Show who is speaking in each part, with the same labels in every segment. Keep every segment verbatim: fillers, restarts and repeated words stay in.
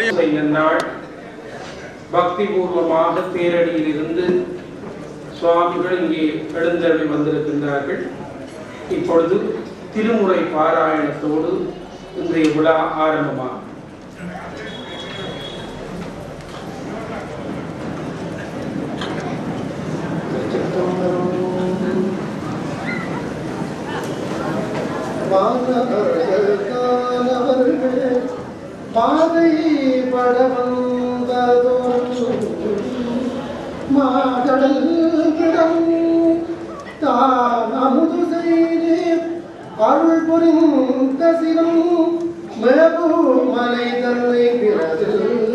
Speaker 1: நாள் பக்தி பூர்வமாக தேரடியில் இருந்து சுவாமிகள் இங்கே எழுந்தருளி வந்திருக்கின்றார்கள். இப்பொழுது திருமுறை பாராயணத்தோடு இன்றைய விழா ஆரம்பமாகும்.
Speaker 2: பாதை படவந்ததோ மாடல் கிடம் தான் அமுது செய்து அருள் புரிந்த சிரம் மேபு மலை தன்னை பிறகு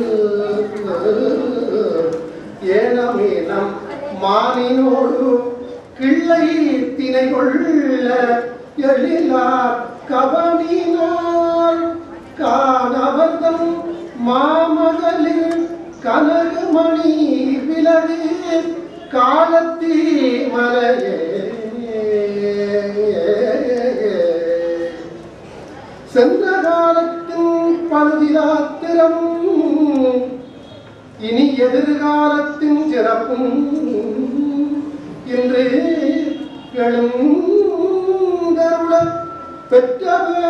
Speaker 2: ஏனமேனம் மானினோடு கிள்ளை தினை கொள்ள எழிலா கவனினார் காணவர்தம் மாமகளிர் கனகுமணி விலகு காலத்தீ மலையே சென்ற காலத்தின் பழுதிலாத்திரம் இனி எதிர்காலத்தின் சிறப்பும் இன்று எழுந்தருள பெற்ற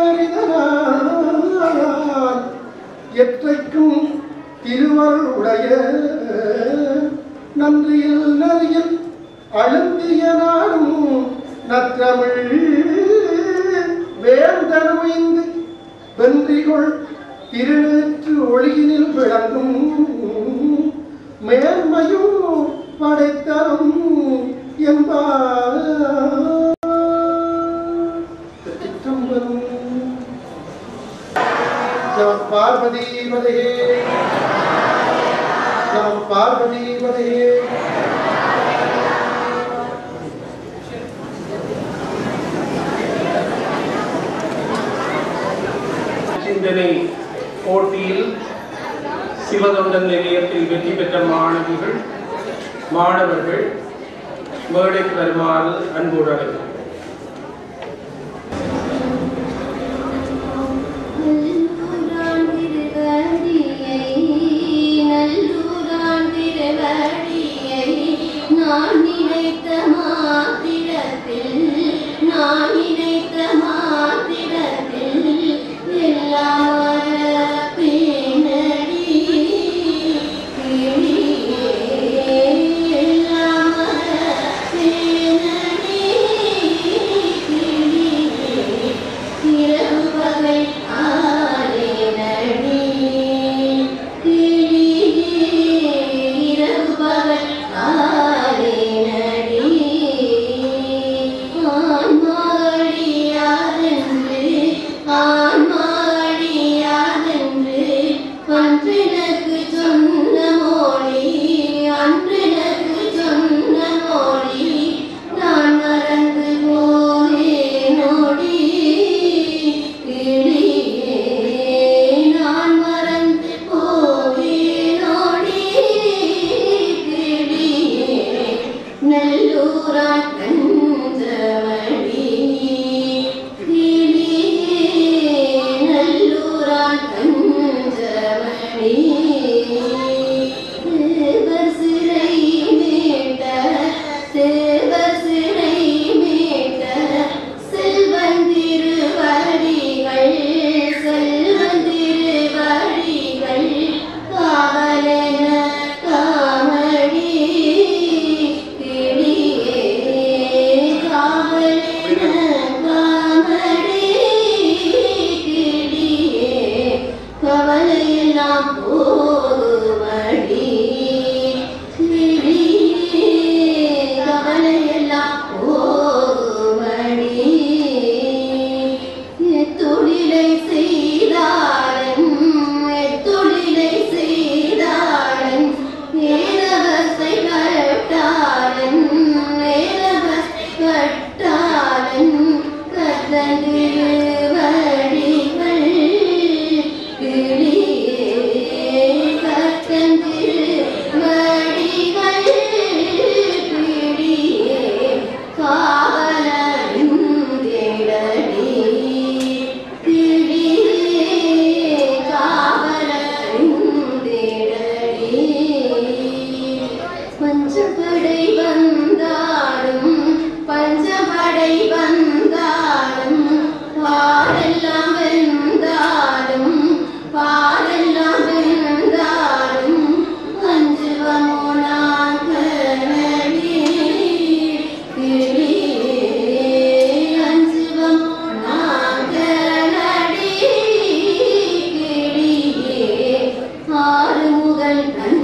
Speaker 2: பேரிதனால் எற்றைக்கும் திருவருள் உடைய நன்றியில் நெறியில் அழுந்திய நாடும் நற்றமிழ் வேந்தனுமைந்து வென்றிகொள் திருநேற்று ஒளியினில் விளங்கும் மேன்மையும் படைத்தரும் என்பார். பார்வதி பதையே நாம் பார்வதி பதையே.
Speaker 1: சிந்தனை போட்டியில் சிவதொண்டன் நிலையத்தில் வெற்றி பெற்ற மாணவிகள் மாணவர்கள் மேடைக்கு வருமாறு அன்போடு அழைக்கிறோம்.
Speaker 3: நான் நினைத்த மாத்திரத்தில் நான் நினைத்த மாத்திரத்தில் எல்லாம் பின்னடி எல்லாம் பின்னடி இரவு பகல் ஆலே நடி இரவு பகல் ஆலே நடி ஆன்மாடியாதென்று ஆன்மாடியாதென்று அன்றெனக்கு சொன்ன மொழி அன்றெனக்கு சொன்ன மொழி நான் மறந்து போனேனோடி கிளியே நான் மறந்து போனேனோடி கிளியே நல்லூரான் கஞ்சமணி கிளியே நல்லூரான் கஞ்சமணி தேவர் சிறை மீட்ட தேவர் சிறை மீட்ட செல்வந்திருவடிகள் செல்வந்திருவடிகள் காவலென காமடி கிளியே காவலென காமடி கிளியே கவலையெல்லாம் போகுமடி கிளியே கவலையெல்லாம் போகுமடி தொழிலை செய்தாளன் தொழிலை செய்தாளன் ஏலவசை கட்டாளன் ஏலவசை கட்டாளன் கத்தந்திருவடிகள் கிளியே கண்